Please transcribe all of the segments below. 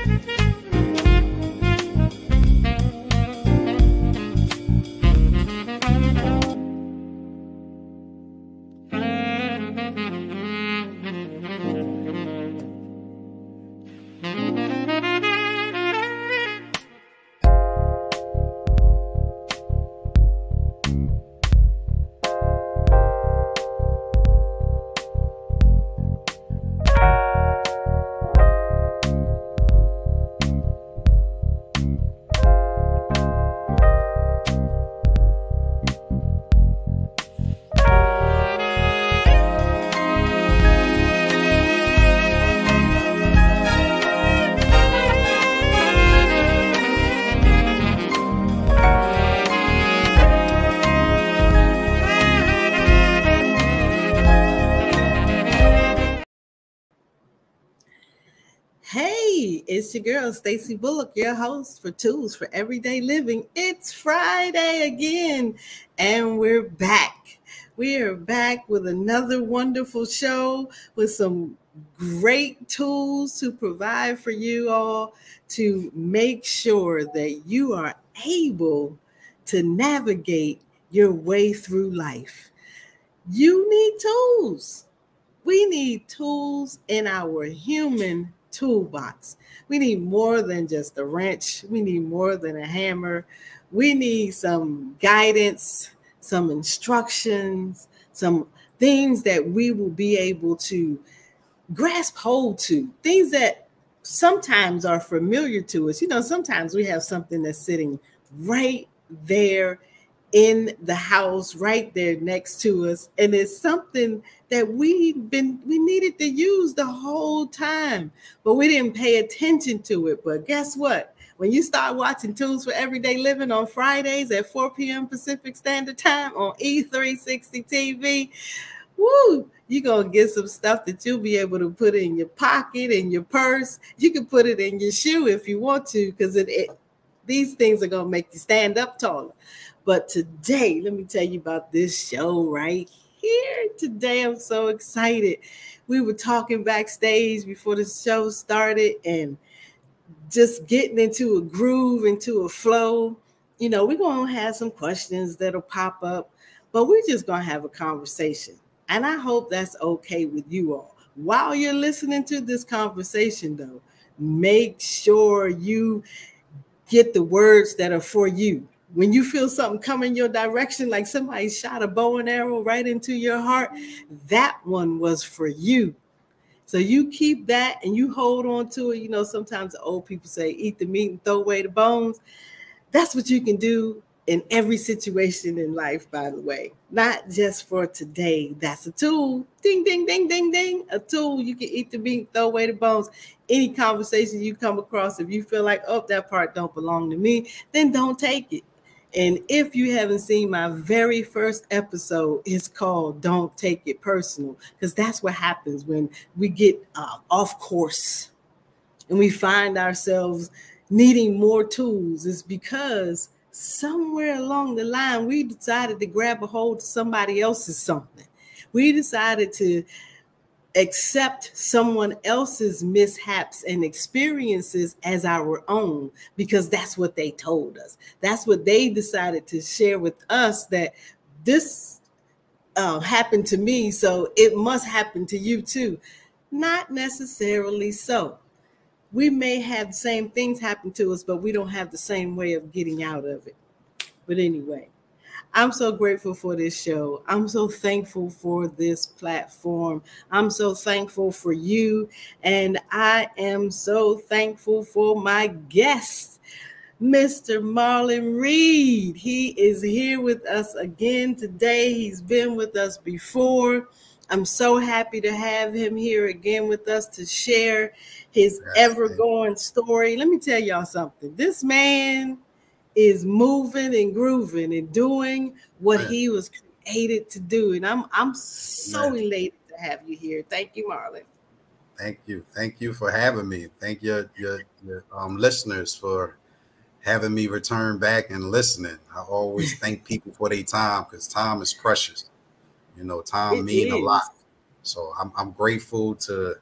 It's your girl, Stacey Bullock, your host for Tools for Everyday Living. It's Friday again, and we're back. We are back with another wonderful show with some great tools to provide for you all to make sure that you are able to navigate your way through life. You need tools. We need tools in our human toolbox. We need more than just a wrench. We need more than a hammer. We need some guidance, some instructions, some things that we will be able to grasp hold to, things that sometimes are familiar to us. You know, sometimes we have something that's sitting right there in the house, right there next to us, and it's something that we needed to use the whole time, but we didn't pay attention to it. But guess what? When you start watching Tools for Everyday Living on Fridays at 4 p.m. Pacific Standard Time on E360 TV, woo, you're going to get some stuff that you'll be able to put in your pocket, in your purse. You can put it in your shoe if you want to, because these things are going to make you stand up taller. But today, let me tell you about this show right here. Today, I'm so excited. We were talking backstage before the show started and just getting into a groove, into a flow. You know, we're going to have some questions that'll pop up, but we're just going to have a conversation. And I hope that's okay with you all. While you're listening to this conversation, though, make sure you get the words that are for you. When you feel something coming your direction, like somebody shot a bow and arrow right into your heart, that one was for you. So you keep that and you hold on to it. You know, sometimes the old people say, eat the meat and throw away the bones. That's what you can do in every situation in life, by the way. Not just for today. That's a tool. Ding, ding, ding, ding, ding. A tool. You can eat the meat, throw away the bones. Any conversation you come across, if you feel like, oh, that part don't belong to me, then don't take it. And if you haven't seen my very first episode, it's called Don't Take It Personal, because that's what happens when we get off course and we find ourselves needing more tools. It's because somewhere along the line, we decided to grab a hold of somebody else's something. We decided to accept someone else's mishaps and experiences as our own, because that's what they told us. That's what they decided to share with us, that this happened to me, so it must happen to you too. Not necessarily so. We may have the same things happen to us, but we don't have the same way of getting out of it. But anyway, I'm so grateful for this show. I'm so thankful for this platform. I'm so thankful for you. And I am so thankful for my guest, Mr. Marlon Reid. He is here with us again today. He's been with us before. I'm so happy to have him here again with us to share his ever-going story. Let me tell y'all something. This man is moving and grooving and doing what he was created to do. And I'm so elated to have you here. Thank you, Marlon. Thank you. Thank you for having me. Thank your listeners for having me return back and listening. I always thank people for their time, because time is precious. You know, time means a lot. So I'm grateful to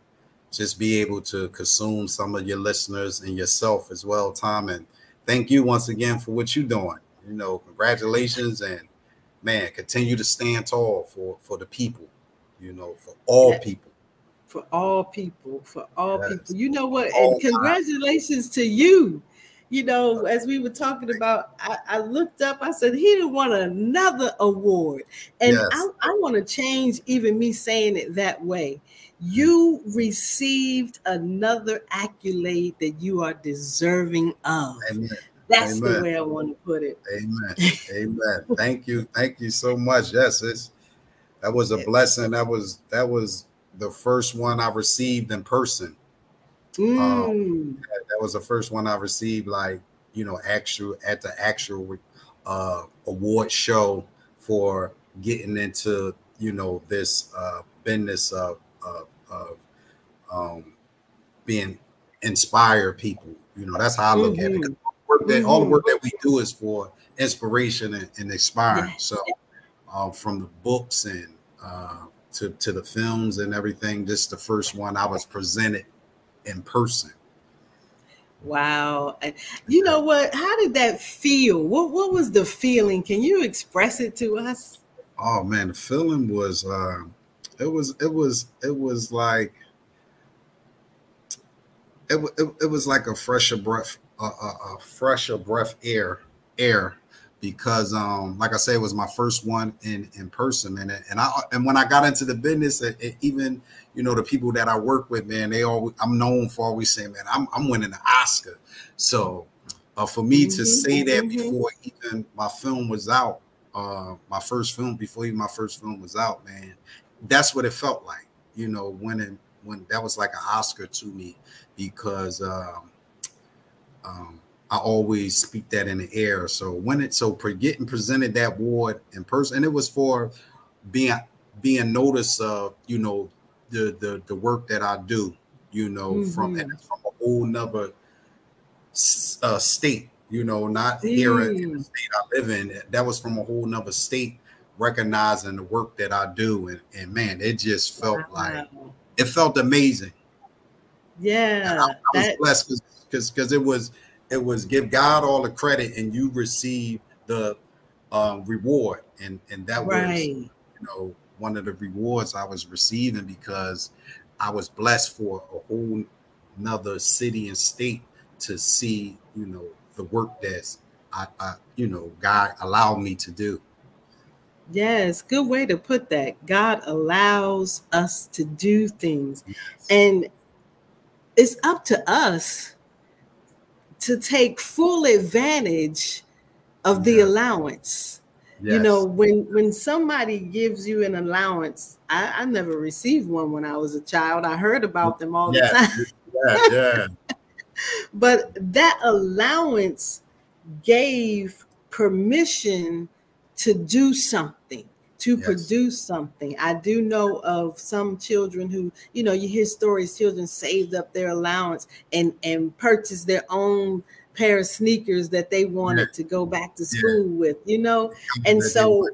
just be able to consume some of your listeners and yourself as well, Tom. And thank you once again for what you're doing. You know, congratulations, and man, continue to stand tall for the people, you know, for all people. For all people, for all people. Yes. You know what? And All congratulations to you. You know, as we were talking about, I looked up, I said, he done won another award. And yes. I want to change even me saying it that way. You received another accolade that you are deserving of. Amen. That's Amen. the way I want to put it. Amen. Amen. Thank you. Thank you so much. Yes, that was a blessing. That was the first one I received in person. That was the first one I received, like, you know, at the actual award show for getting into, you know, this business of being inspire people. You know, that's how I look at it. All the work that we do is for inspiration and inspiring. Yes. So from the books and to the films and everything, this is the first one I was presented in person. Wow. And you know what? How did that feel? What was the feeling? Can you express it to us? Oh man, the feeling was it was like it was like a fresher breath air because like I said, it was my first one in person, man. And when I got into the business, even, you know, the people that I work with, man, I'm known for always saying, man, I'm winning the Oscar. So for me to say that before even my film was out, before even my first film was out, man, that's what it felt like, you know, when that was like an Oscar to me, because I always speak that in the air. So getting presented that award in person, and it was for being noticed of, you know, the work that I do, you know, from a whole nother state, you know, not here in the state I live in. That was from a whole nother state, recognizing the work that I do, and man, it just felt like it felt amazing. Yeah, I was blessed because it was give God all the credit and you receive the reward, and that was, you know, one of the rewards I was receiving, because I was blessed for a whole nother city and state to see, you know, the work that's I you know, God allowed me to do. Yes, good way to put that. God allows us to do things, and it's up to us to take full advantage of the allowance. Yes. You know, when somebody gives you an allowance, I never received one when I was a child. I heard about them all the time. Yeah. But that allowance gave permission to do something, to produce something. I do know of some children who, you know, you hear stories, children saved up their allowance and purchased their own pair of sneakers that they wanted to go back to school with, you know. And so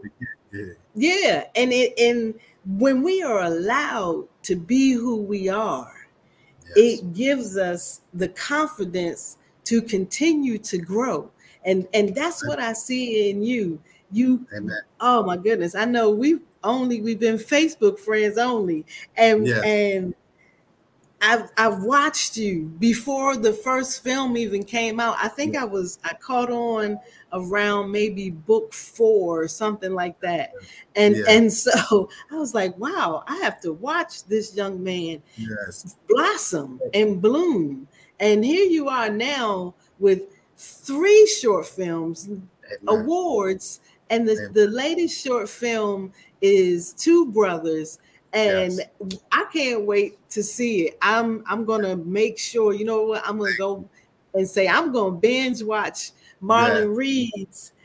and when we are allowed to be who we are, it gives us the confidence to continue to grow. And that's what I see in you. Oh my goodness, I know we've been Facebook friends only, and I've watched you before the first film even came out. I think I caught on around maybe book 4 or something like that. And so I was like, wow, I have to watch this young man blossom and bloom. And here you are now with 3 short films, awards, and the latest short film is Two Brothers. And I can't wait to see it. I'm gonna make sure, you know what, I'm gonna go and say I'm gonna binge watch Marlon Reid's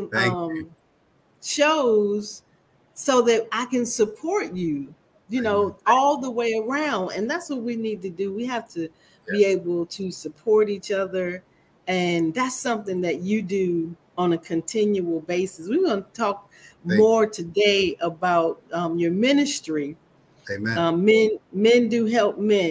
shows so that I can support you, you know, all the way around. And that's what we need to do. We have to be able to support each other. And that's something that you do on a continual basis. We're going to talk more today about your ministry. Men do help men.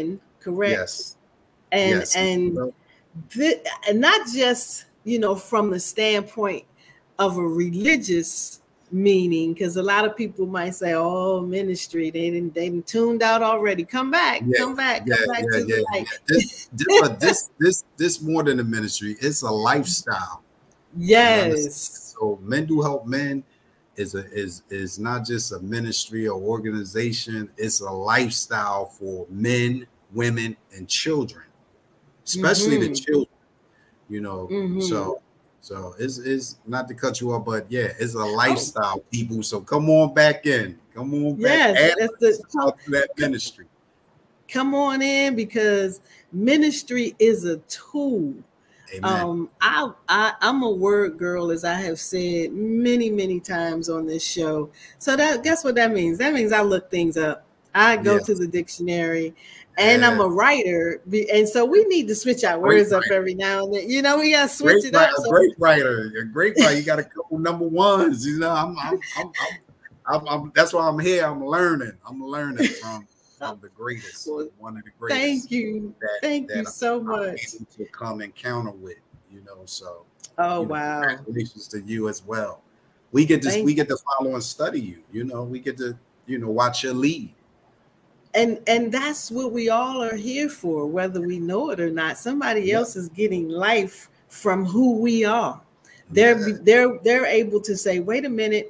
correct? Yes. And Yes. and and not just, you know, from the standpoint of a religious meaning, because a lot of people might say, "Oh, ministry, they didn't tuned out already. Come back, Yeah, come back, yeah, come back yeah, to yeah, the yeah. light." But this more than a ministry. It's a lifestyle. You understand? Yes. So Men Do Help Men is not just a ministry or organization. It's a lifestyle for men, women, and children, especially the Mm-hmm. children. You know, Mm-hmm. so it's not to cut you off, but yeah, it's a Oh, lifestyle, people. So come on back in. Come on back. yes. Add That's to that ministry. come on in, because ministry is a tool. Amen. I'm a word girl, as I have said many, many times on this show. So that, guess what that means? That means I look things up. I go to Yes. the dictionary, and I'm Yeah. a writer. And so we need to switch our Great words up writer. every now and then. You know, we gotta switch Great it writer. up. A So great writer. A great writer. You got a couple number ones. You know, that's why I'm here. I'm learning. I'm learning from the greatest, well, one of the thank greatest you. that Thank you that so I'm much. able to come encounter with. You know, so Oh, wow. congratulations to you as well. We get to Thank follow and study you. You know, we get to watch your lead. and that's what we all are here for, whether we know it or not. Somebody Yeah. else is getting life from who we are. Yeah. They're able to say, wait a minute,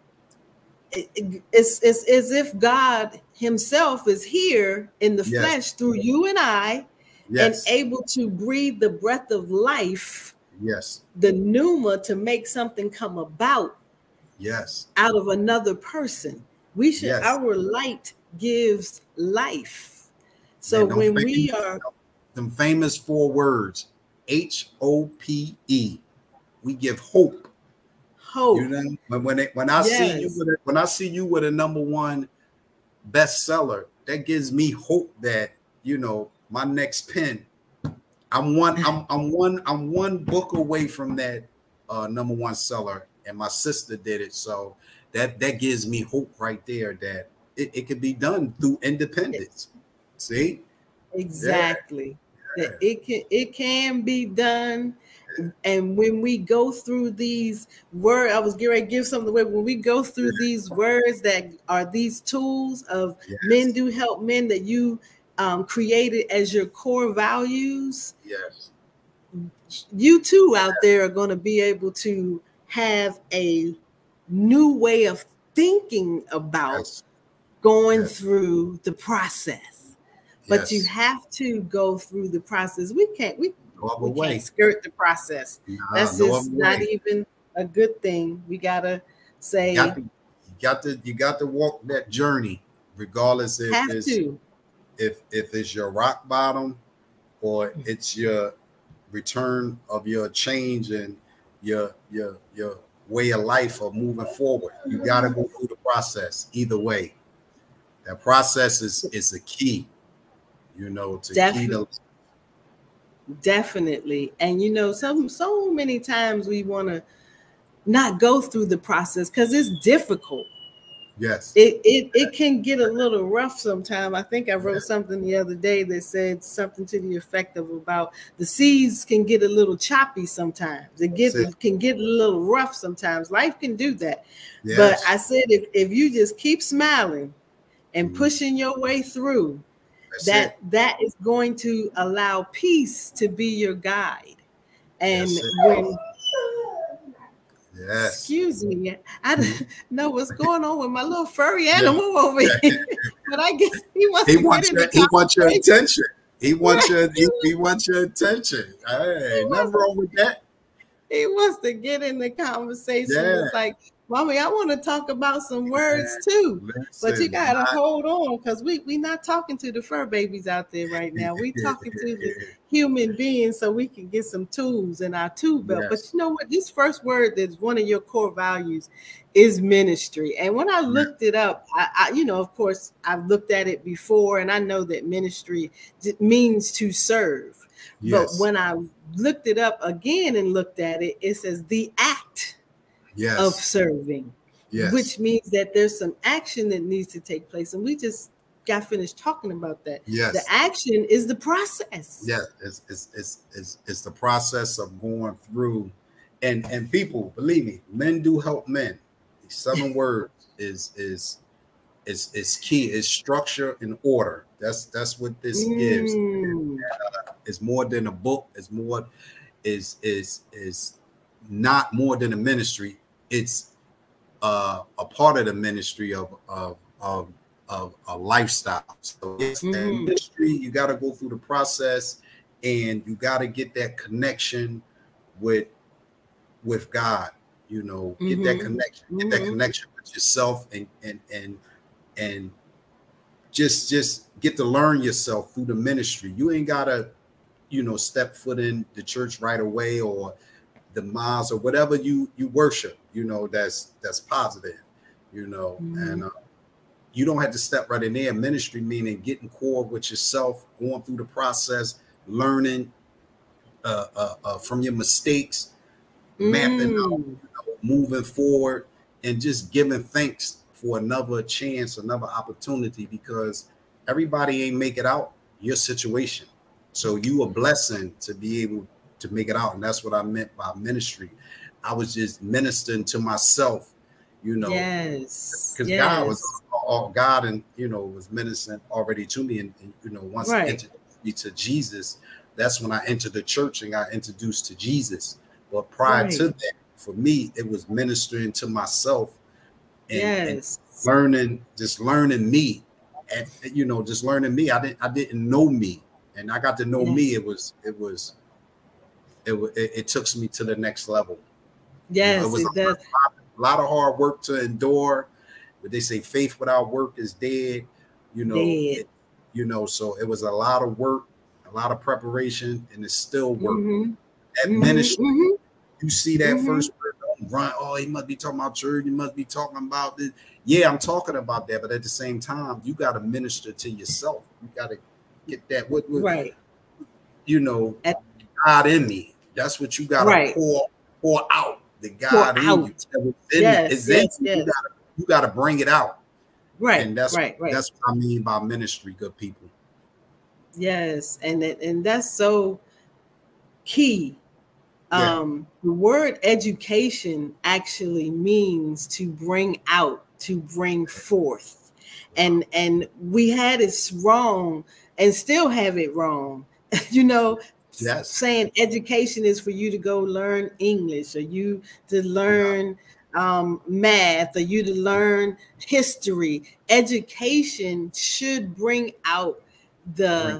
it's as if God himself is here in the Yes. flesh through you and I, and Yes. able to breathe the breath of life, Yes. the pneuma, to make something come about Yes. out of another person. We should, Yes. our light gives life. So Man, when we are them famous 4 words, HOPE. We give hope. You hope, know, when I see you yes, with a number one bestseller, that gives me hope that my next pen. I'm one book away from that number one seller, and my sister did it. So that gives me hope right there that it could be done through independence. See? Yeah, exactly. yeah, That it can be done. And when we go through these words, I was getting ready to give something away. When we go through these words that are these tools of Men yes, Do Help Men that you created as your core values, yes, you too out there are going to be able to have a new way of thinking about yes, going yes, through the process. But you yes. have to go through the process. We can't Way. skirt the process. Nah, That's no other just not way. even a good thing. We gotta You got say, to, you got to walk that journey, regardless have to. if it's your rock bottom or it's your return of your change and your way of life of moving forward. You got to go through the process. Either way, that process is a key. To key Definitely. to Definitely. And so many times we want to not go through the process because it's difficult. yes, It can get a little rough sometimes. I think I wrote something the other day that said something to the effect of about the seas can get a little choppy sometimes. It can get a little rough sometimes. Life can do that. But yes. I said, if you just keep smiling and Mhm. pushing your way through, That's it. that is going to allow peace to be your guide. And That's it. when Yes. excuse me, I don't know what's going on with my little furry Yeah. animal over here, but I guess he wants He to get wants in the your conversation. attention. He wants Right. your he wants your attention. He Hey, nothing wants wrong with that. he wants to get in the conversation. Yeah. It's like, Mommy, I want to talk about some words too. But you Listen, gotta hold on, because we not talking to the fur babies out there right now. We talking to the human beings so we can get some tools in our tool belt. But yes, you know what? This first word that's one of your core values is ministry. And when I yeah, looked it up, of course, I've looked at it before, and I know that ministry means to serve. But yes, when I looked it up again and looked at it, it says the act of yes, serving, yes, which means that there's some action that needs to take place. And we just got finished talking about that. Yes. The action is the process. Yeah, it's the process of going through, and people, believe me, men do help men. These 7 words is key. Is structure and order. That's what this gives. And, it's more than a book. It's more is not more than a ministry. It's a part of the ministry of a lifestyle. So it's a ministry. You got to go through the process, and you got to get that connection with God. You know, get that connection, get that connection with yourself, and just get to learn yourself through the ministry. You ain't gotta, you know, step foot in the church right away, or the mosque, or whatever you worship. You know, that's positive. You know, and you don't have to step right in there. Ministry meaning getting core with yourself, going through the process, learning from your mistakes, mapping out, you know, moving forward, and just giving thanks for another chance, another opportunity, because everybody ain't make it out your situation. So you a blessing to be able to make it out. And that's what I meant by ministry. I was just ministering to myself, you know, because God was all God, and, you know, was ministering already to me. And you know, once I introduced me to Jesus, that's when I entered the church and got introduced to Jesus. But prior to that, for me, it was ministering to myself, and learning me, and, you know, just learning me. I didn't know me, and I got to know me. It took me to the next level. Yes, you know, it was a lot of hard work to endure, but they say faith without work is dead. You know, you know, so it was a lot of work, a lot of preparation, and it's still work. That ministry, you see that first word, run. Oh, he must be talking about church. He must be talking about this. Yeah, I'm talking about that, but at the same time, you got to minister to yourself. You got to get that you know, God in me. That's what you got to pour out. The God in you. You got to bring it out. And that's what I mean by ministry, good people. Yes, and that's so key. The word education actually means to bring out, to bring forth, and we had it wrong and still have it wrong. You know, saying education is for you to go learn English, or you to learn math, or you to learn history. Education should bring out the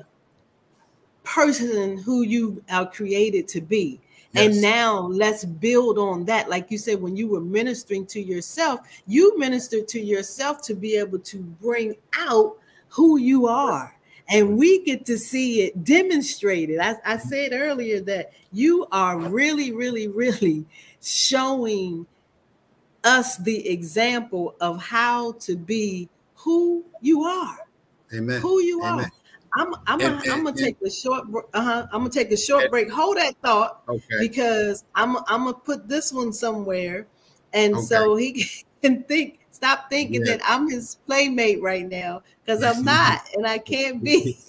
person who you are created to be. And now let's build on that. Like you said, when you were ministering to yourself, you ministered to yourself to be able to bring out who you are. And we get to see it demonstrated. I said earlier that you are really, really, really showing us the example of how to be who you are. Amen. Who you are. I'm gonna take a short. I'm gonna take a short break. Hold that thought, because I'm gonna put this one somewhere, and so he can think. Stop thinking that I'm his playmate right now, because I'm not, and I can't be.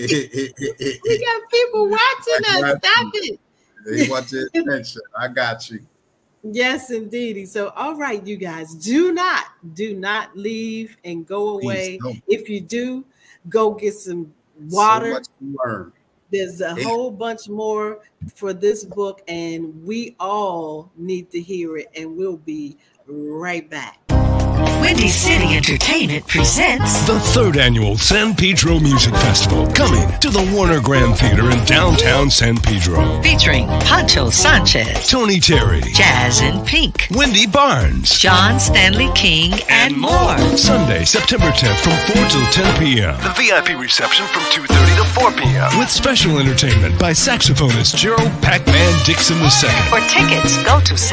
We got people watching us. Stop it. They want your attention. I got you. Yes, indeed. So, all right, you guys, do not leave and go away. If you do, go get some water. So much to learn. There's a whole bunch more for this book, and we all need to hear it, and we'll be right back. Windy City Entertainment presents the 3rd annual San Pedro Music Festival, coming to the Warner Grand Theater in downtown San Pedro. Featuring Pancho Sanchez, Tony Terry, Jazz in Pink, Wendy Barnes, John Stanley King, and more. Sunday, September 10th from 4 till 10 p.m. The VIP reception from 2:30 to 4 p.m. with special entertainment by saxophonist Gerald Pac-Man Dixon II. For tickets, go to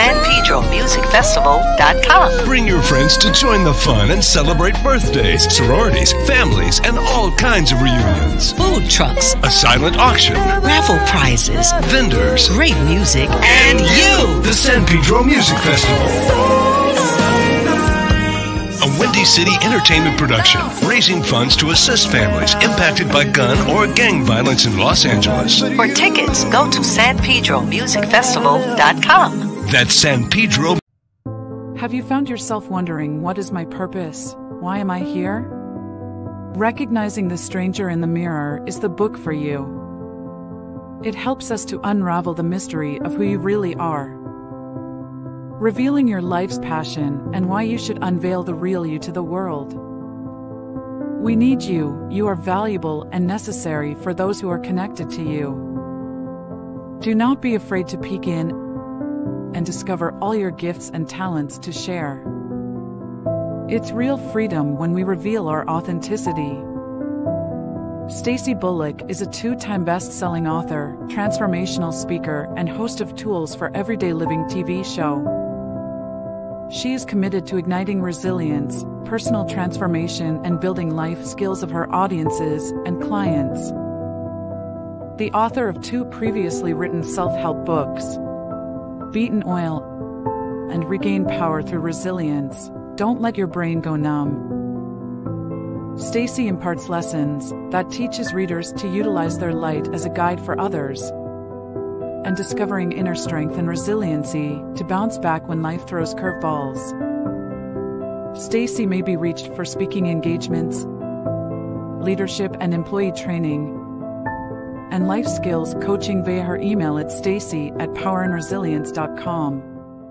sanpedromusicfestival.com. Bring your friends to join the fun and celebrate birthdays, sororities, families, and all kinds of reunions. Food trucks, a silent auction, raffle prizes, vendors, great music, and you! The San Pedro Music Festival. A Windy City Entertainment production, raising funds to assist families impacted by gun or gang violence in Los Angeles. For tickets, go to sanpedromusicfestival.com. That's San Pedro. Have you found yourself wondering, what is my purpose? Why am I here? Recognizing the stranger in the mirror is the book for you. It helps us to unravel the mystery of who you really are, revealing your life's passion and why you should unveil the real you to the world. We need you. You are valuable and necessary for those who are connected to you. Do not be afraid to peek in and discover all your gifts and talents to share. It's real freedom when we reveal our authenticity. Stacey Bullock is a 2-time best-selling author, transformational speaker, and host of Tools for Everyday Living TV show. She is committed to igniting resilience, personal transformation, and building life skills of her audiences and clients. The author of 2 previously written self-help books, Beaten Oil and Regain Power Through Resilience. Don't let your brain go numb. Stacey imparts lessons that teaches readers to utilize their light as a guide for others and discovering inner strength and resiliency to bounce back when life throws curveballs. Stacey may be reached for speaking engagements, leadership and employee training, and life skills coaching via her email at stacey@powerandresilience.com.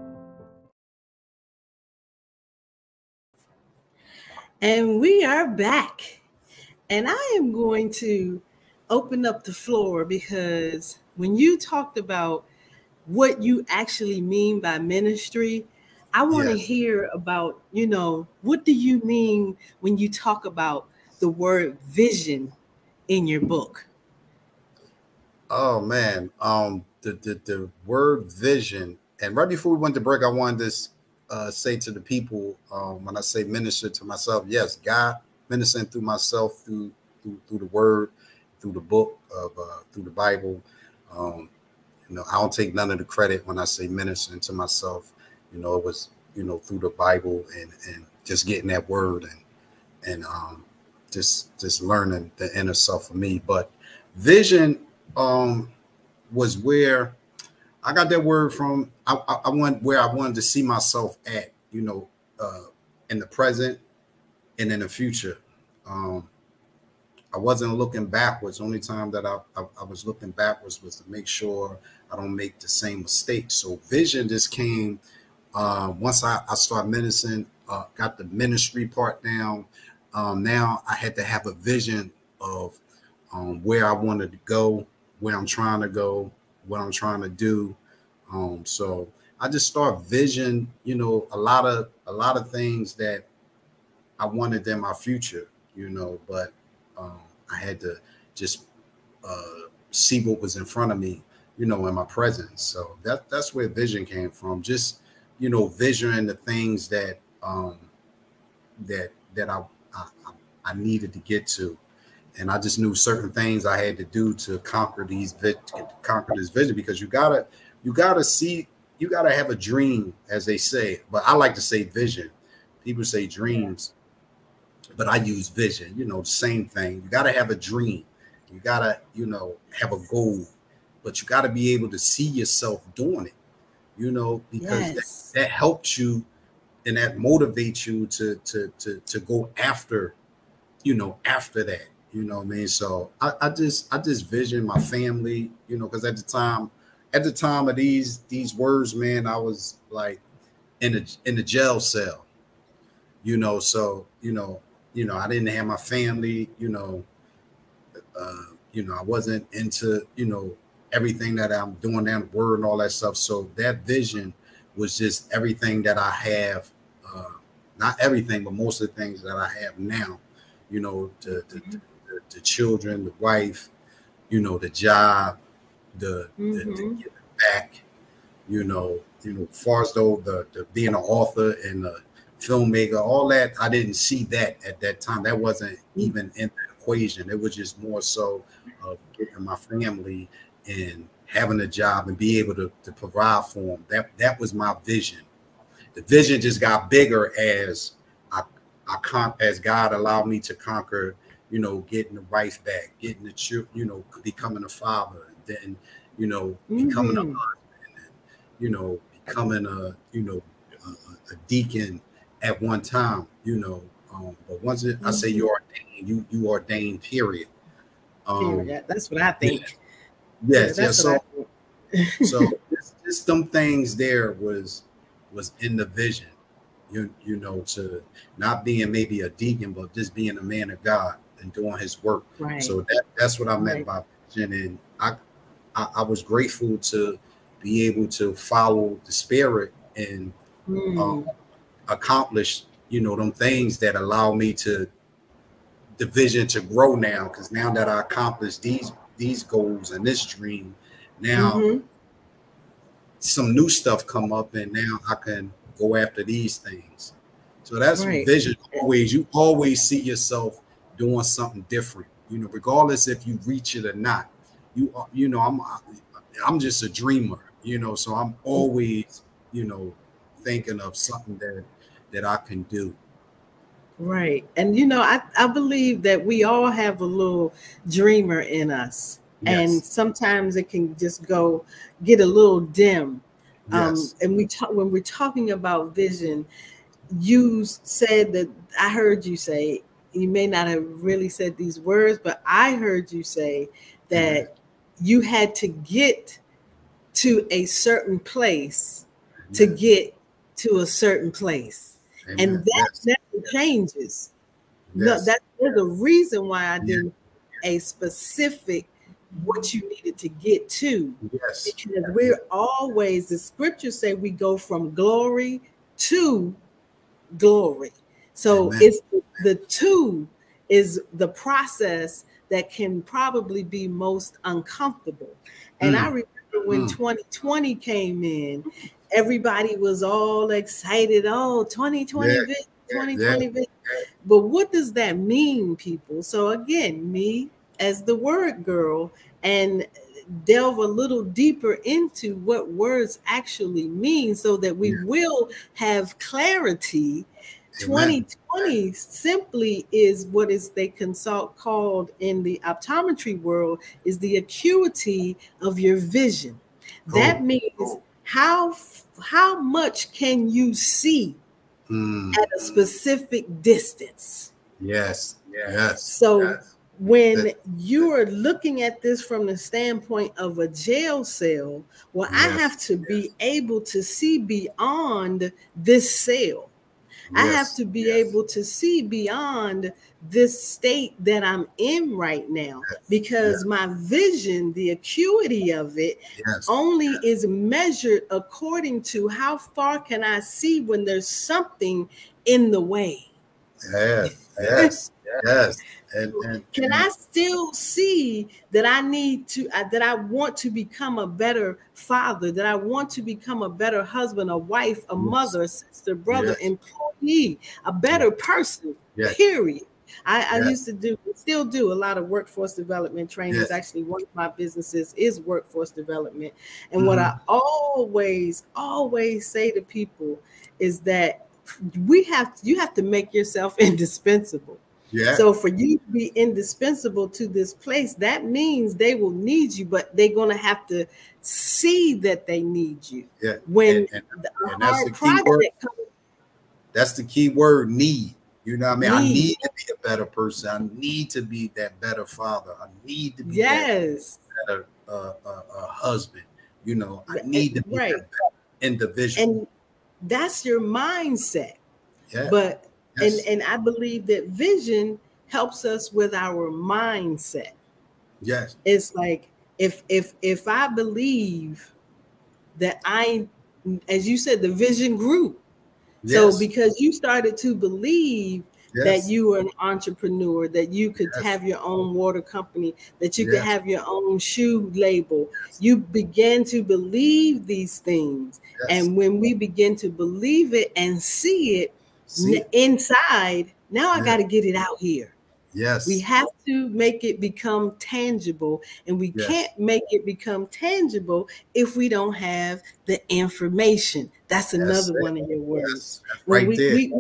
And we are back. And I am going to open up the floor because when you talked about what you actually mean by ministry, I want to hear about, what do you mean when you talk about the word vision in your book? Oh man, the word vision, and right before we went to break, I wanted to say to the people, when I say minister to myself, yes, God ministering through myself, through the word, through the book of through the Bible. I don't take none of the credit when I say ministering to myself. It was through the Bible and just getting that word and just learning the inner self of me. But vision was where I got that word from. I went where I wanted to see myself at, in the present and in the future. I wasn't looking backwards. The only time that I was looking backwards was to make sure I don't make the same mistakes. So vision just came once I started ministering, got the ministry part down. Now I had to have a vision of where I wanted to go, where I'm trying to go, what I'm trying to do. So I just start vision, a lot of things that I wanted in my future, but I had to just see what was in front of me, in my presence. So that's where vision came from. Just, visioning the things that that I needed to get to. And I just knew certain things I had to do to conquer this vision, because you gotta see, you gotta have a dream, as they say. But I like to say vision. People say dreams, but I use vision. The same thing. You gotta have a dream. You gotta, have a goal, but you gotta be able to see yourself doing it. Because that helps you and that motivates you to go after, after that. You know what I mean? So I just vision my family, because at the time of these words, man, I was like in a jail cell, so, I didn't have my family, I wasn't into, everything that I'm doing down the word and all that stuff. So that vision was just everything that I have, not everything, but most of the things that I have now, the children, the wife, the job, the giving back, far as though the being an author and a filmmaker, all that, I didn't see that at that time. That wasn't even in the equation. It was just more so of getting my family and having a job and be able to provide for them. That was my vision. The vision just got bigger as as God allowed me to conquer, you know, getting the wife back, getting the children, you know, becoming a father, and then, you know, becoming a husband, and, you know, becoming a, you know, a deacon at one time, you know. But once I say you ordained, you ordained, period. Period. That's what I think. Yes, that's what I think. So just them things there was in the vision, you know, to not being maybe a deacon, but just being a man of God and doing his work. Right. So that's what I meant by vision. And I was grateful to be able to follow the spirit and accomplish, you know, them things that allow me to the vision to grow now. Because now that I accomplished these goals and this dream, now some new stuff come up, and now I can go after these things. So that's vision. Always, you always see yourself doing something different, you know, regardless if you reach it or not. You know, I'm just a dreamer, you know, so I'm always, you know, thinking of something that I can do. Right. And, you know, I believe that we all have a little dreamer in us. Yes. And sometimes it can just get a little dim. Yes. And when we're talking about vision, you said that, I heard you say, you may not have really said these words, but I heard you say that you had to get to a certain place to get to a certain place. Amen. And that never changes. Yes. No, there's a reason why I didn't a specific what you needed to get to. Yes. Because we're always, the scriptures say we go from glory to glory. So it's the two is the process that can probably be most uncomfortable. And I remember when 2020 came in, everybody was all excited. Oh, 2020 vision, 2020 vision. But what does that mean, people? So again, me as the word girl, and delve a little deeper into what words actually mean so that we will have clarity. 2020 simply is what is they called in the optometry world is the acuity of your vision. That means how much can you see at a specific distance? Yes. So when you are looking at this from the standpoint of a jail cell, well, I have to be able to see beyond this cell. I have to be able to see beyond this state that I'm in right now, because my vision, the acuity of it, only is measured according to how far can I see when there's something in the way. Yes. And can I still see that I need to, that I want to become a better father, that I want to become a better husband, a wife, a mother, a sister, brother, employee, a better person, period. I used to still do a lot of workforce development trainings. Actually, one of my businesses is workforce development. And what I always say to people is that you have to make yourself indispensable. So for you to be indispensable to this place, that means they will need you, but they're going to have to see that they need you. When and that's the key word. That's the key word, need. You know what I mean? I need to be a better person. I need to be that better father. I need to be that better husband. You know, I need to be that better individual. And that's your mindset. But and I believe that vision helps us with our mindset. It's like if I believe that as you said, the vision grew. So because you started to believe that you were an entrepreneur, that you could have your own water company, that you could have your own shoe label, you began to believe these things. And when we begin to believe it and see it inside, now I got to get it out here. We have to make it become tangible, and we can't make it become tangible if we don't have the information. That's another one of your words.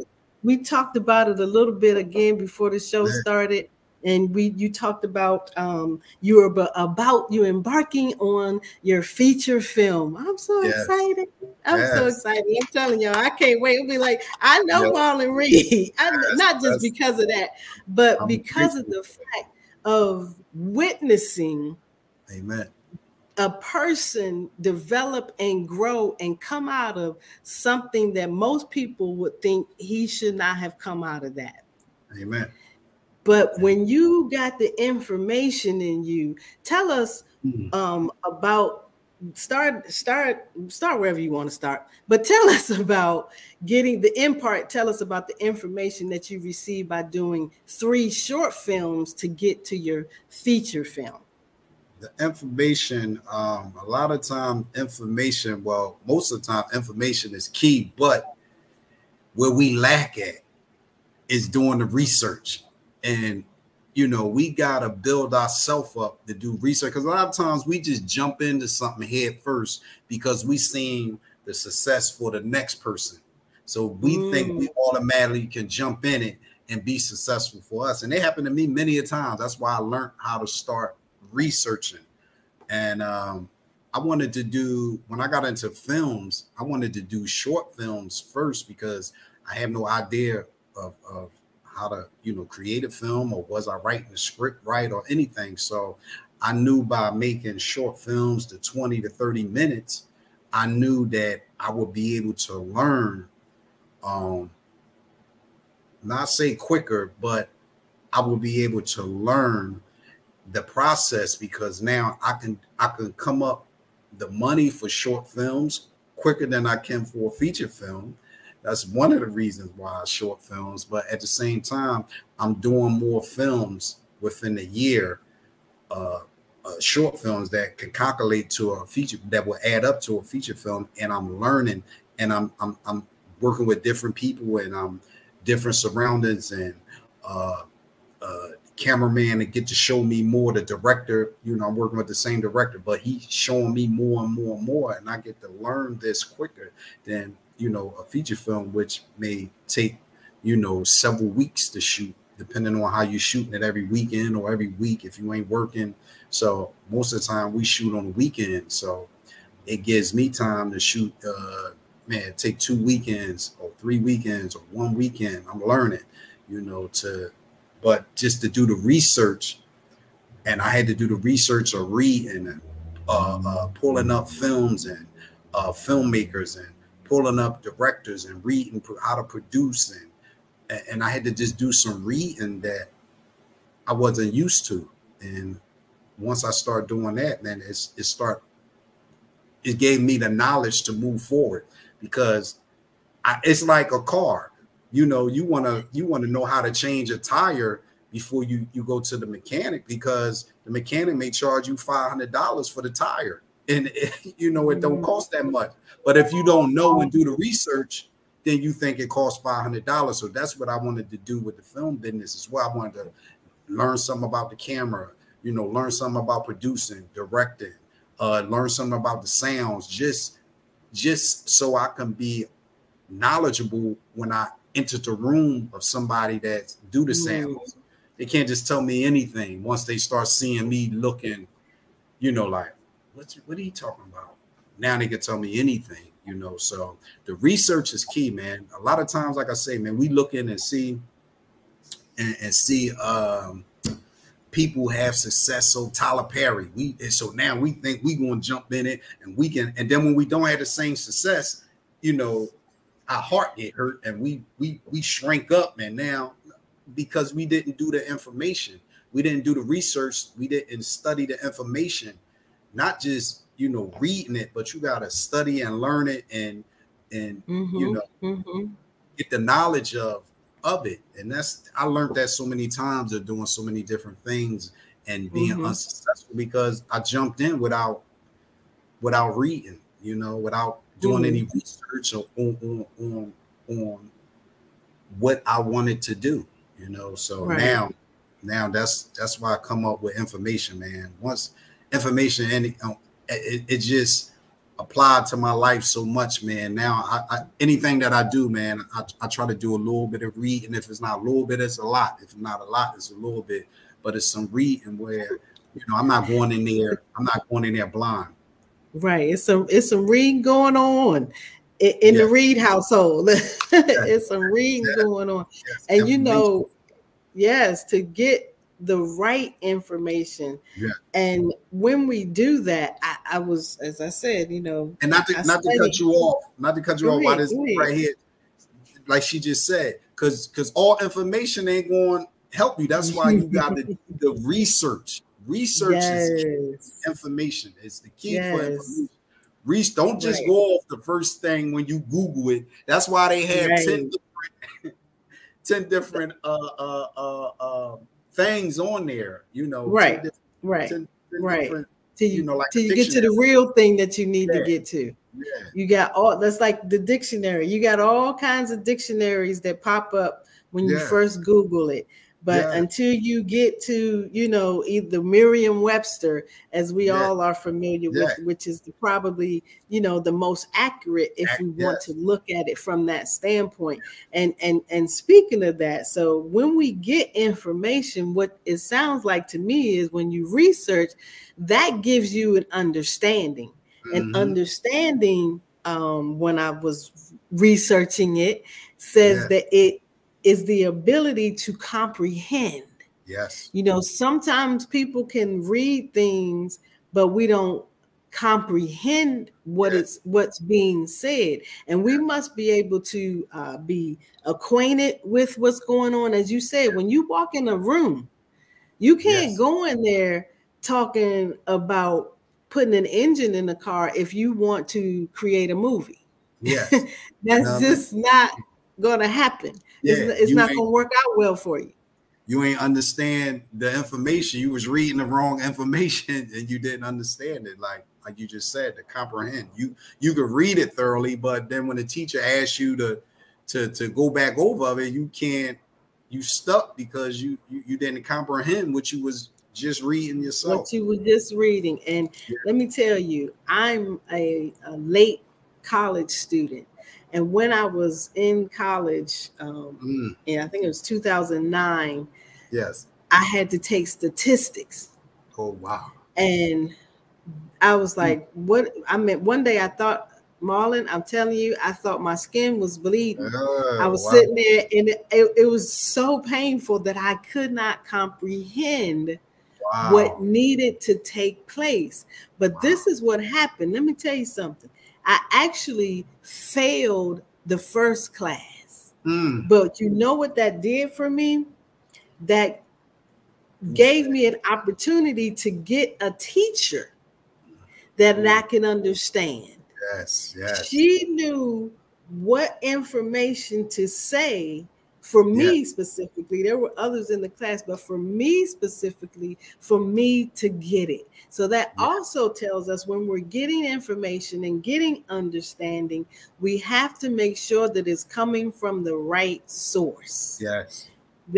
we talked about it a little bit again before the show started. And you talked about you embarking on your feature film. I'm so excited. I'm so excited. I'm telling y'all, I can't wait. It'll be like, I know Marlon Reid. Not just because of that, but because of the fact of witnessing a person develop and grow and come out of something that most people would think he should not have come out of that. Amen. But when you got the information in you, tell us about start wherever you want to start. But tell us about tell us about the information that you received by doing 3 short films to get to your feature film. The information, a lot of time information, well, most of the time information is key, but where we lack at is doing the research. And, you know, we got to build ourselves up to do research, because a lot of times we just jump into something head first because we seen the success for the next person. So we think we automatically can jump in it and be successful for us. And it happened to me many a times. That's why I learned how to start researching. And I wanted to do, when I got into films, I wanted to do short films first because I have no idea of how to, you know, create a film, or was I writing the script right or anything. So I knew by making short films to 20 to 30 minutes, I knew that I would be able to learn, not say quicker, but I will be able to learn the process, because now I can come up the money for short films quicker than I can for a feature film. That's one of the reasons why I short films. But at the same time, I'm doing more films within a year, short films that can calculate to a feature, that will add up to a feature film. And I'm learning, and I'm working with different people, and different surroundings, and cameraman, and get to show me more. The director, you know, I'm working with the same director, but he's showing me more and more and more, and I get to learn this quicker than, you know, a feature film, which may take, you know, several weeks to shoot, depending on how you're shooting it, every weekend or every week if you ain't working. So most of the time we shoot on the weekend, so it gives me time to shoot. Take 2 weekends or 3 weekends or 1 weekend. I'm learning, you know, but just to do the research, and I had to do the research of reading and pulling up films and filmmakers, and pulling up directors, and reading how to produce, and I had to just do some reading that I wasn't used to. And once I start doing that, then it gave me the knowledge to move forward, because it's like a car. You know, you want to know how to change a tire before you go to the mechanic, because the mechanic may charge you $500 for the tire, and you know, it don't cost that much. But if you don't know and do the research, then you think it costs $500. So that's what I wanted to do with the film business as well. I wanted to learn something about the camera, you know, learn something about producing, directing, learn something about the sounds, just so I can be knowledgeable when I enter the room of somebody that do the sounds. They can't just tell me anything once they start seeing me looking, you know, like, what are you talking about? Now they can tell me anything, you know. So the research is key, man. A lot of times, like I say, man, we look in and see people have success. So Tyler Perry, so now we think we gonna jump in it, and we can, and then when we don't have the same success, you know, our heart get hurt, and we shrink up, man. Now, because we didn't do the information, we didn't do the research, we didn't study the information, not just, you know, reading it, but you got to study and learn it, and you know, get the knowledge of it. And I learned that so many times of doing so many different things and being unsuccessful, because I jumped in without reading, you know, without doing any research on what I wanted to do, you know. So now that's why I come up with information, man. Once information, and it just, applied to my life so much, man. Now, anything that I do, man, I try to do a little bit of reading. If it's not a little bit, it's a lot. If not a lot, it's a little bit. But it's some reading where, you know, I'm not going in there. I'm not going in there blind. Right. It's some reading going on in the Reid household. It's some reading going on, and you know, to get the right information. Yeah. And when we do that, I was, as I said, you know, and not to cut you off, why this right here, like she just said, because all information ain't going to help you. That's why you got the research. Research is information. It's the key for information. Don't just go off the first thing when you Google it. That's why they have 10 different things on there, you know. Right. 10 till you, like till you get to the real thing that you need to get to. Yeah. You got that's like the dictionary. You got all kinds of dictionaries that pop up when you first Google it. But until you get to, you know, either Merriam-Webster, as we all are familiar with, which is probably, you know, the most accurate if we want to look at it from that standpoint. And speaking of that, so when we get information, what it sounds like to me is when you research, that gives you an understanding. And understanding, when I was researching it, says that it is the ability to comprehend. Yes. You know, sometimes people can read things, but we don't comprehend what's being said. And we must be able to be acquainted with what's going on. As you said, when you walk in a room, you can't go in there talking about putting an engine in a car if you want to create a movie. Yes. That's just not going to happen. It's not going to work out well for you. You ain't understand the information. You was reading the wrong information and you didn't understand it. Like you just said, to comprehend. You could read it thoroughly, but then when the teacher asks you to go back over it, you stuck because you didn't comprehend what you was just reading yourself. What you were just reading. And let me tell you, I'm a late college student. And when I was in college, and I think it was 2009, I had to take statistics. Oh, wow. And I was like, what? I mean, one day I thought, Marlon, I'm telling you, I thought my skin was bleeding. I was sitting there and it was so painful that I could not comprehend what needed to take place. But this is what happened. Let me tell you something. I actually failed the first class. But you know what that did for me? That gave me an opportunity to get a teacher that I can understand. Yes. She knew what information to say for me specifically. There were others in the class, but for me specifically, for me to get it. So that also tells us when we're getting information and getting understanding, we have to make sure that it's coming from the right source. Yes.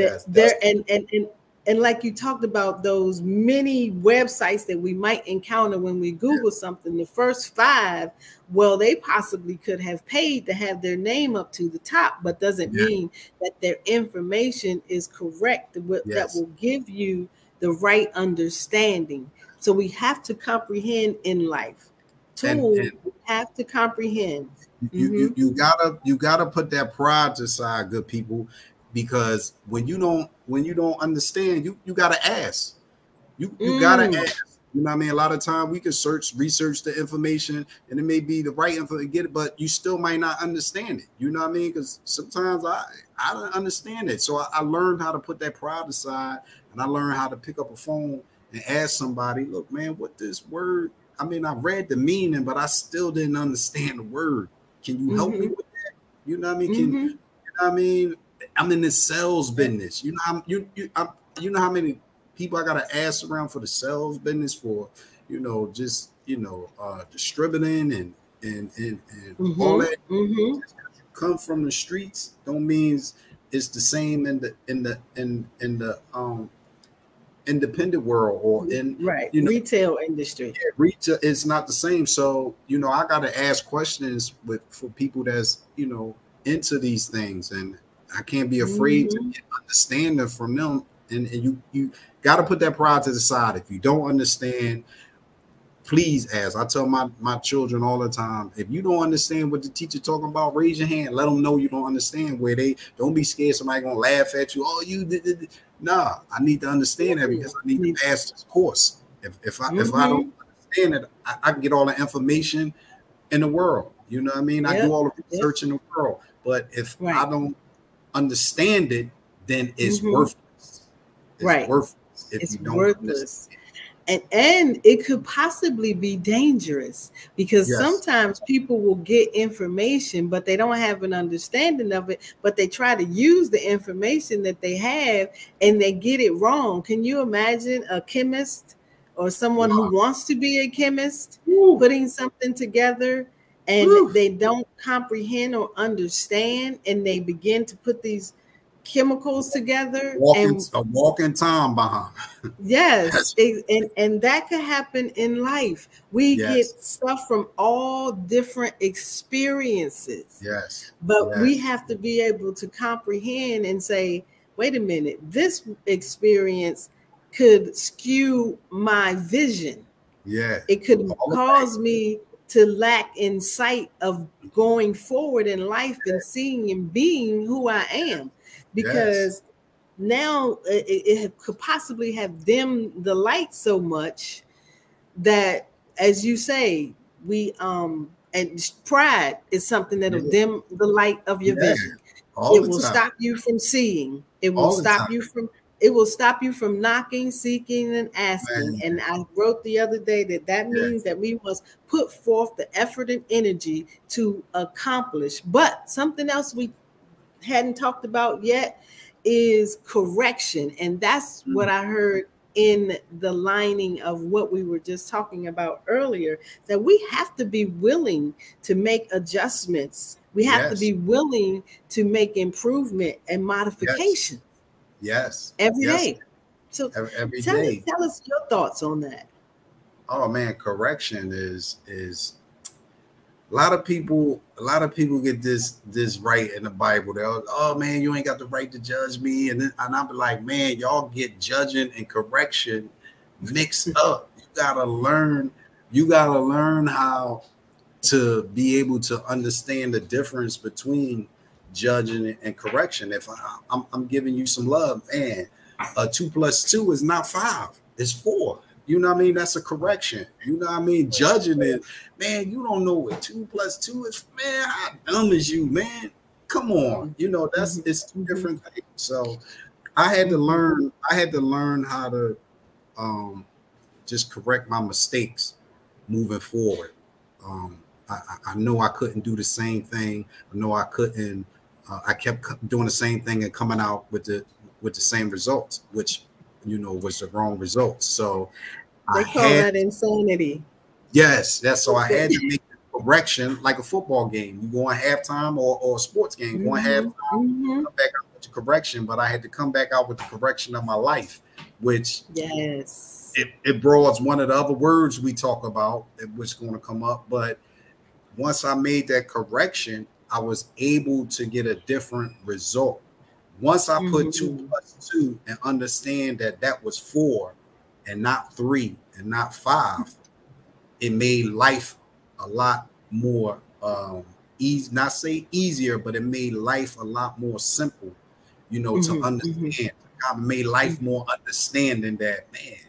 And like you talked about those many websites that we might encounter when we Google something, the first 5, well, they possibly could have paid to have their name up to the top, but doesn't mean that their information is correct, that will give you the right understanding. So we have to comprehend in life. We have to comprehend. You gotta put that pride aside, good people. Because when you don't understand, you gotta ask. You gotta ask. You know what I mean? A lot of time we can research the information, and it may be the right info to get it, but you still might not understand it. You know what I mean? Because sometimes I don't understand it. So I learned how to put that pride aside, and I learned how to pick up a phone and ask somebody, look, man, what this word? I mean, I read the meaning, but I still didn't understand the word. Can you help me with that? You know what I mean? You know what I mean? I'm in the sales business. You know, you know how many people I gotta ask around for the sales business for, you know, just distributing and all that. Just come from the streets don't mean it's the same in independent world or in retail industry. Yeah, retail is not the same. So, I got to ask questions for people that's, into these things, and I can't be afraid to get understanding from them. And you got to put that pride to the side. If you don't understand, please ask. I tell my children all the time, if you don't understand what the teacher talking about, raise your hand. Let them know you don't understand. Where they don't be scared somebody gonna laugh at you. Oh, you did. Nah, I need to understand that because I need to pass this course. If I don't understand it, I can get all the information in the world. You know what I mean? I do all the research in the world. But if I don't understand it, then it's worthless. It's worthless if you don't understand. And it could possibly be dangerous because sometimes people will get information, but they don't have an understanding of it, but they try to use the information that they have and they get it wrong. Can you imagine a chemist or someone who wants to be a chemist putting something together and they don't comprehend or understand, and they begin to put these chemicals together, a walking time bomb. Yes, and that could happen in life. We get stuff from all different experiences. But we have to be able to comprehend and say, wait a minute, this experience could skew my vision. It could cause me to lack in sight of going forward in life and seeing and being who I am. Because now it could possibly have dimmed the light so much that, as you say, and pride is something that'll dim the light of your vision. It will stop you from seeing. It will stop you from. It will stop you from knocking, seeking, and asking. And I wrote the other day that means that we must put forth the effort and energy to accomplish. But something else we hadn't talked about yet is correction, and that's what I heard in the lining of what we were just talking about earlier, that we have to be willing to make adjustments. We have to be willing to make improvement and modification every day. So every day. Tell us your thoughts on that. Oh man, correction is a lot of people get this right in the Bible. They're, oh man, you ain't got the right to judge me, and I'll be like, man, y'all get judging and correction mixed up. You gotta learn how to be able to understand the difference between judging and correction. If I'm giving you some love, man, 2 + 2 is not 5, it's 4. You know what I mean? That's a correction. You know what I mean? Judging it, man, you don't know what 2 + 2 is. Man, how dumb is you, man? Come on. It's two different things. So I had to learn how to just correct my mistakes moving forward. I know I couldn't do the same thing. I know I couldn't. I kept doing the same thing and coming out with the same results, which was the wrong results. So they call that insanity. Yes. So I had to make a correction, like a football game. You go on halftime or a sports game, go on halftime, come back out with the correction. But I had to come back out with the correction of my life, which it broadens one of the other words we talk about, which is going to come up. But once I made that correction, I was able to get a different result. Once I put 2 + 2 and understand that was 4 and not 3 and not 5, it made life a lot more easy, not say easier, but it made life a lot more simple, to understand. I made life more understanding that,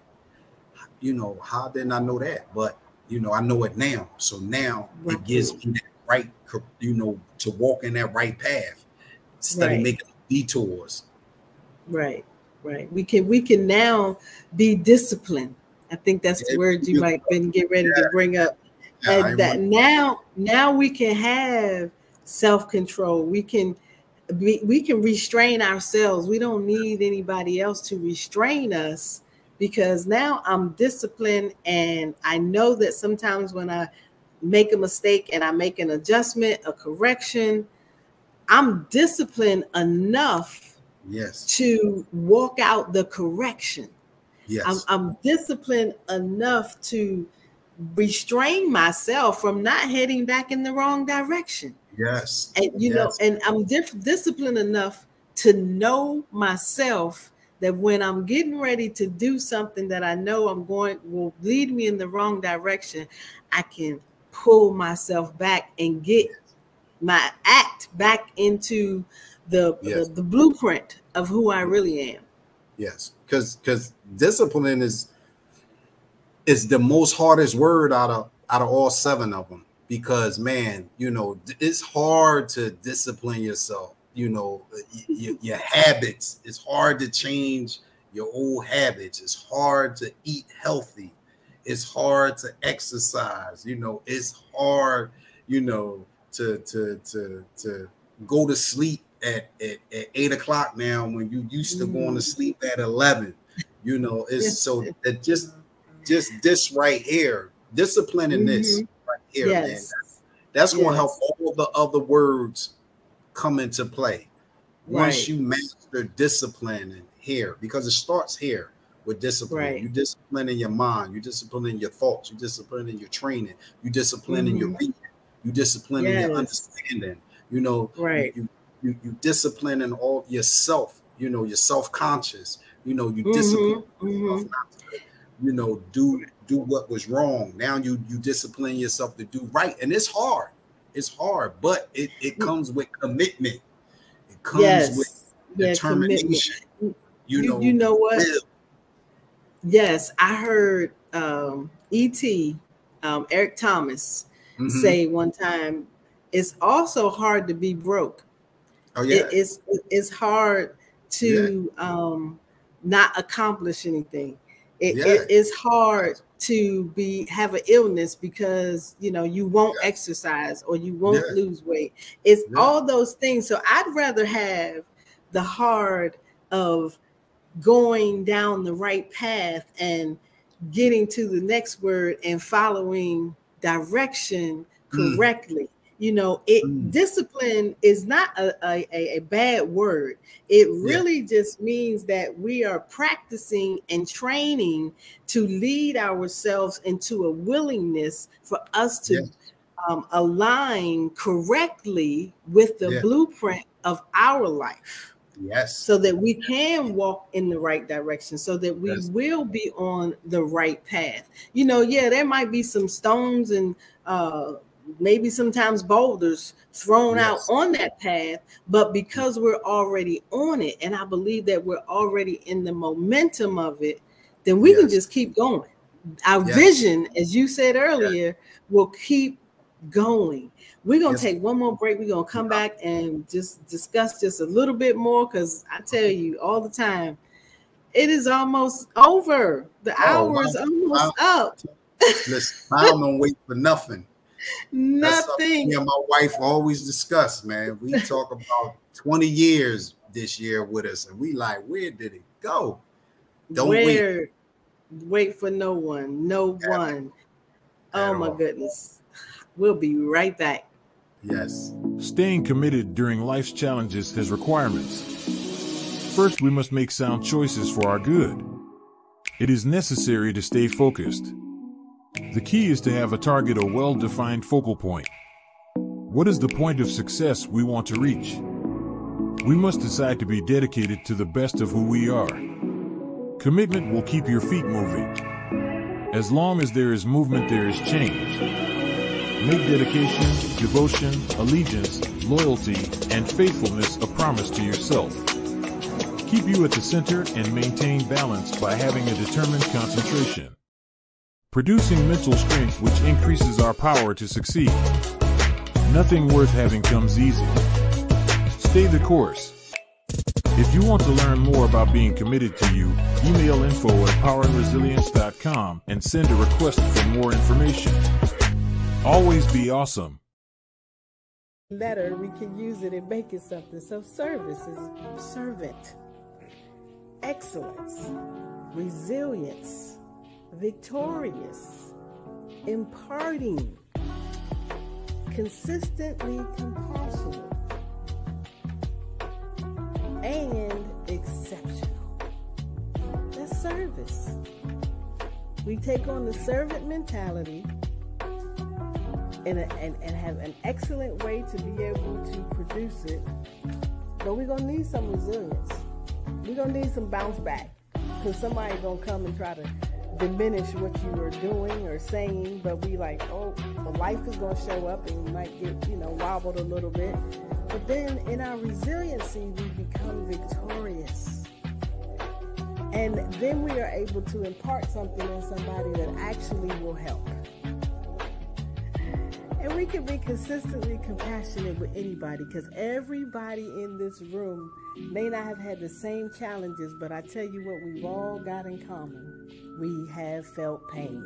man, how didn't I know that? But, I know it now. So now it gives me that right, to walk in that right path instead of making detours. Right. We can now be disciplined. I think that's the word you might get ready to bring up. And that now we can have self-control. We can restrain ourselves. We don't need anybody else to restrain us, because now I'm disciplined, and I know that sometimes when I make a mistake and I make an adjustment, a correction, I'm disciplined enough to walk out the correction. Yes. I'm disciplined enough to restrain myself from not heading back in the wrong direction. Yes. And Yes. and I'm disciplined enough to know myself that when I'm getting ready to do something that I know will lead me in the wrong direction, I can pull myself back and get my act back into the blueprint of who I really am. Yes, because discipline is the most hardest word out of all 7 of them. Because man, it's hard to discipline yourself. Your habits. It's hard to change your old habits. It's hard to eat healthy. It's hard to exercise. It's hard. To go to sleep at 8 o'clock now when you used to going to sleep at 11. It's so that just this right here, discipline in this right here, man. That's going to help all the other words come into play once you master discipline in here, because it starts here with discipline. You discipline in your mind, you discipline in your thoughts, you discipline in your training, you discipline in your reading, you discipline in your understanding. You discipline in all yourself. Your self-conscious. You discipline yourself not to, do what was wrong. Now you discipline yourself to do right, and it's hard. It's hard, but it comes with commitment. It comes with determination. You know what? Will. Yes, I heard E.T. Eric Thomas say one time, it's also hard to be broke. Oh yeah, it's hard to not accomplish anything. It's hard to have an illness because you won't exercise or you won't lose weight. It's all those things. So I'd rather have the hard of going down the right path and getting to the next word and following direction correctly. Discipline is not a bad word. It really just means that we are practicing and training to lead ourselves into a willingness for us to align correctly with the blueprint of our life. Yes. So that we can walk in the right direction, so that we will be on the right path. There might be some stones and maybe sometimes boulders thrown out on that path, but because we're already on it, and I believe that we're already in the momentum of it, then we can just keep going. Our vision, as you said earlier, will keep going. We're going to take one more break. We're going to come back and just discuss just a little bit more, because I tell you all the time, it is almost over. The hour is almost up. Listen, I don't wait for nothing. Nothing. Me and my wife always discuss, man. We talk about 20 years this year with us, and we like, where did it go? Wait for no one. No one. Oh my goodness. We'll be right back. Yes. Staying committed during life's challenges has requirements. First, we must make sound choices for our good. It is necessary to stay focused. The key is to have a target or well-defined focal point. What is the point of success we want to reach? We must decide to be dedicated to the best of who we are. Commitment will keep your feet moving. As long as there is movement, there is change. Make dedication, devotion, allegiance, loyalty, and faithfulness a promise to yourself. Keep you at the center and maintain balance by having a determined concentration. Producing mental strength which increases our power to succeed. Nothing worth having comes easy. Stay the course. If you want to learn more about being committed to you, email info@powerandresilience.com and send a request for more information. Always be awesome. Better, we can use it and make it something. So service is servant. Excellence. Resilience. Victorious. Imparting. Consistently compassionate. And exceptional. That's service. We take on the servant mentality and have an excellent way to be able to produce it. But we're going to need some resilience. We're going to need some bounce back, because somebody's going to come and try to diminish what you were doing or saying. But we like, oh, the life is going to show up and we might get, wobbled a little bit. But then in our resiliency, we become victorious. And then we are able to impart something in somebody that actually will help. And we can be consistently compassionate with anybody, because everybody in this room may not have had the same challenges, but I tell you what, we've all got in common. We have felt pain,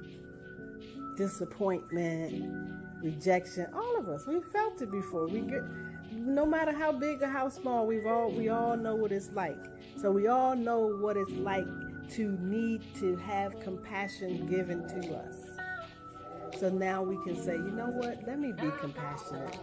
disappointment, rejection. All of us, we've felt it before. No matter how big or how small, we all know what it's like. So we all know what it's like to need to have compassion given to us. So now we can say, you know what? Let me be compassionate.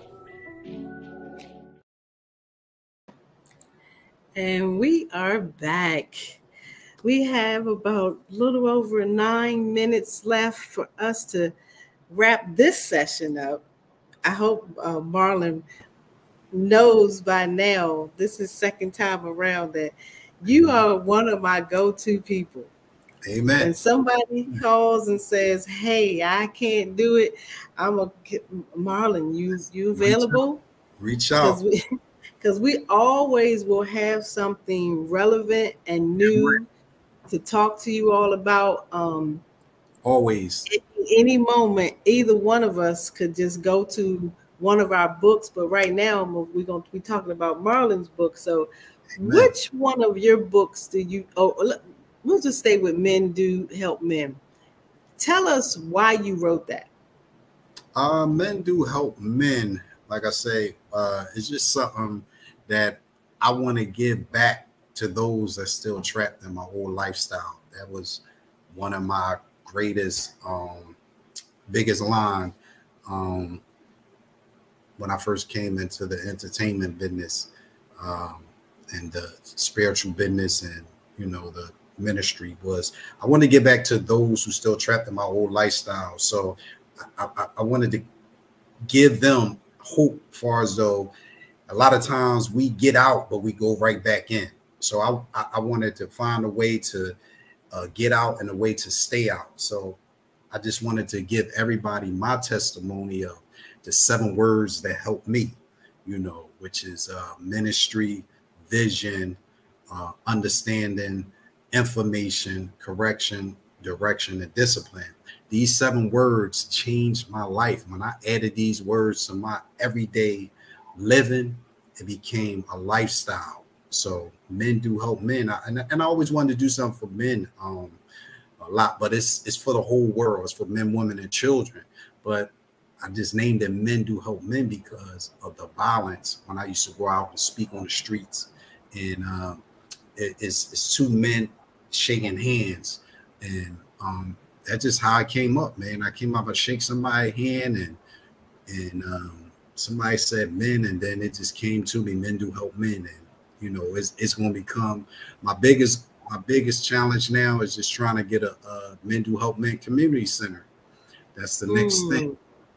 And we are back. We have about a little over 9 minutes left for us to wrap this session up. I hope Marlon knows by now, this is second time around, that you are one of my go-to people. Amen. And somebody calls and says, hey, I can't do it, Marlon, you available? Reach out. Because we always will have something relevant and new to talk to you all about. Always. At any moment, either one of us could just go to one of our books. But right now, we're going to be talking about Marlon's book. So Amen. Which one of your books do you, we'll just stay with Men Do Help Men. Tell us why you wrote that. Men Do Help Men, like I say, it's just something that I want to give back to those that still trapped in my old lifestyle. That was one of my greatest, biggest line when I first came into the entertainment business and the spiritual business and, the ministry was, I wanted to get back to those who still trapped in my old lifestyle. So I wanted to give them hope, far as though a lot of times we get out, but we go right back in. So I wanted to find a way to get out and a way to stay out. So I just wanted to give everybody my testimony of the 7 words that helped me, which is ministry, vision, understanding, information, correction, direction, and discipline. These 7 words changed my life. When I added these words to my everyday living, it became a lifestyle. So Men Do Help Men. And I always wanted to do something for men a lot, but it's for the whole world. It's for men, women, and children. But I just named it Men Do Help Men because of the violence when I used to go out and speak on the streets. And it's 2 men shaking hands. And that's just how I came up, man. I came up and shake somebody's hand and somebody said men, and then it just came to me, Men Do Help Men. And, it's going to become my biggest challenge now is just trying to get a Men Do Help Men community center. That's the next thing,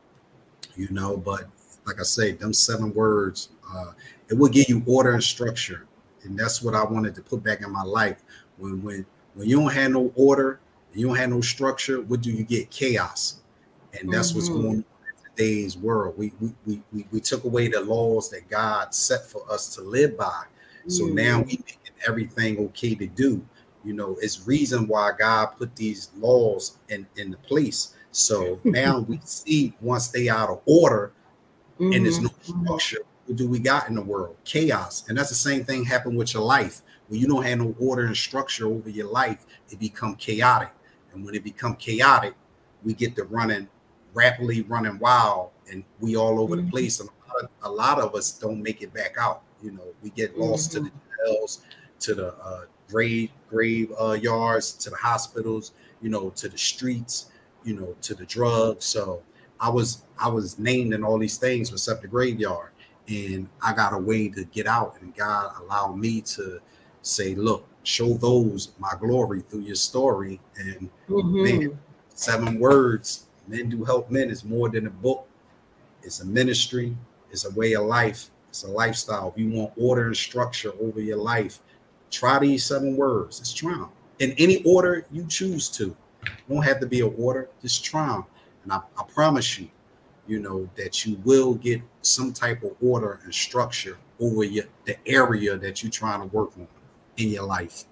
but like I say, them 7 words, it will give you order and structure. And that's what I wanted to put back in my life. When you don't have no order, you don't have no structure, what do you get? Chaos. And that's what's going on in today's world. We took away the laws that God set for us to live by. So now we making everything okay to do. It's reason why God put these laws in the place. So now we see once they out of order and there's no structure, what do we got in the world? Chaos. And that's the same thing happened with your life. When you don't have no order and structure over your life, it become chaotic. And when it become chaotic, we get to rapidly running wild, and we all over the place. And a lot of us don't make it back out. We get lost to the jails, to the grave yards, to the hospitals, to the streets, to the drugs. So I was named in all these things except the graveyard. And I got a way to get out, and God allowed me to say, look, show those my glory through your story. And Mm-hmm. man, 7 words, Men Do Help Men, is more than a book. It's a ministry. It's a way of life. It's a lifestyle. If you want order and structure over your life, try these 7 words. Just try them in any order you choose to. It don't have to be an order. Just try them. And I promise you, you know, that you will get some type of order and structure over the area that you're trying to work on in your life.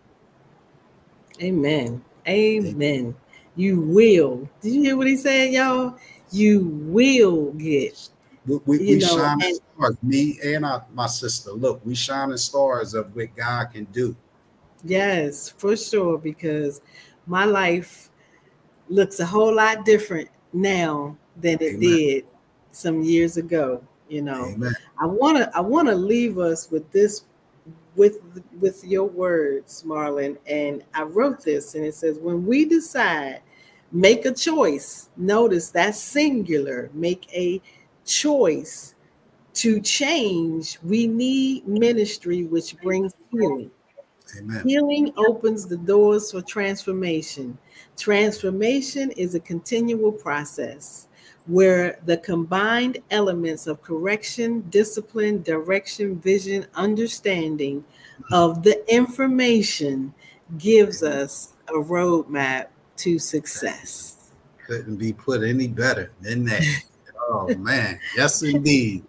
Amen. Amen. You will. Did you hear what he said, y'all? You will get. We shining stars. Me and my sister. Look, we shining stars of what God can do. Yes, for sure. Because my life looks a whole lot different now than it did some years ago. You know, Amen. I wanna leave us with this, with your words, Marlon. And I wrote this, and it says, when we decide, make a choice. Notice that's singular. Make a choice to change. We need ministry, which brings healing. Amen. Healing opens the doors for transformation. Transformation is a continual process where the combined elements of correction, discipline, direction, vision, understanding of the information gives us a roadmap to success. Couldn't be put any better than that. Oh man, yes indeed.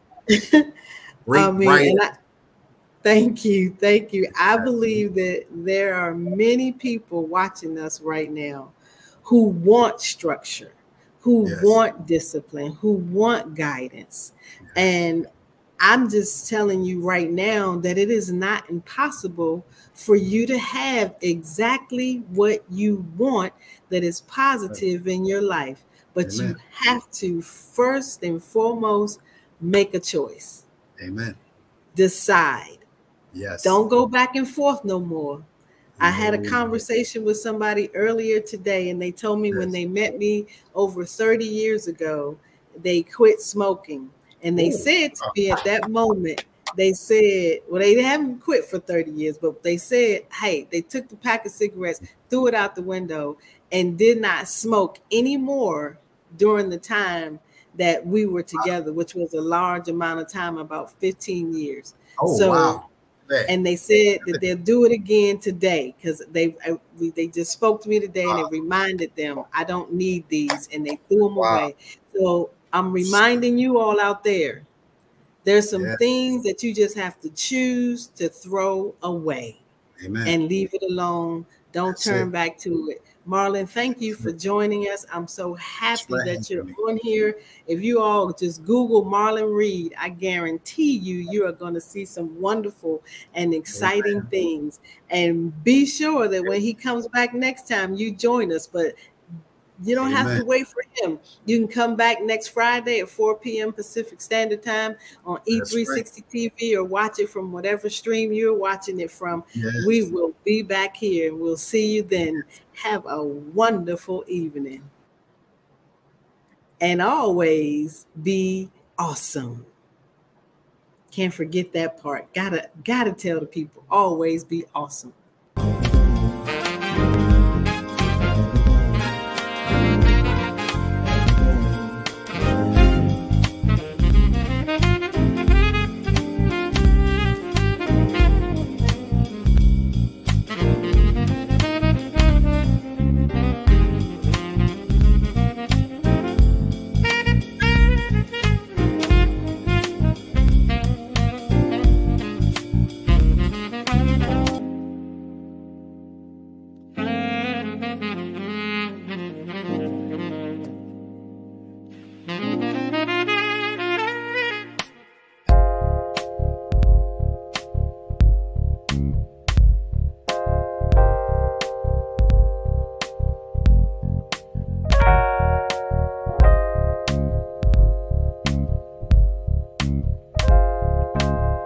Great, thank you. I believe that there are many people watching us right now who want structure, who want discipline, who want guidance. And I'm just telling you right now that it is not impossible for you to have exactly what you want that is positive in your life. But you have to first and foremost make a choice. Amen. Decide. Yes. Don't go back and forth no more. I had a conversation with somebody earlier today, and they told me when they met me over 30 years ago, they quit smoking. And they said to me at that moment, they said, well, they haven't quit for 30 years, but they said, hey, they took the pack of cigarettes, threw it out the window, and did not smoke anymore during the time that we were together, which was a large amount of time, about 15 years. Wow. And they said that they'll do it again today because they just spoke to me today and it reminded them, I don't need these, and they threw them away. So I'm reminding you all out there, there's some things that you just have to choose to throw away. Amen. And leave it alone. Don't turn back to it. Marlon, thank you for joining us. I'm so happy that you're on here. If you all just Google Marlon Reid, I guarantee you are going to see some wonderful and exciting things. And be sure that when he comes back next time, you join us. But you don't have to wait for him. You can come back next Friday at 4 p.m. Pacific Standard Time on E360 TV, or watch it from whatever stream you're watching it from. We will be back here. We'll see you then. Have a wonderful evening. And always be awesome. Can't forget that part. Gotta tell the people, always be awesome.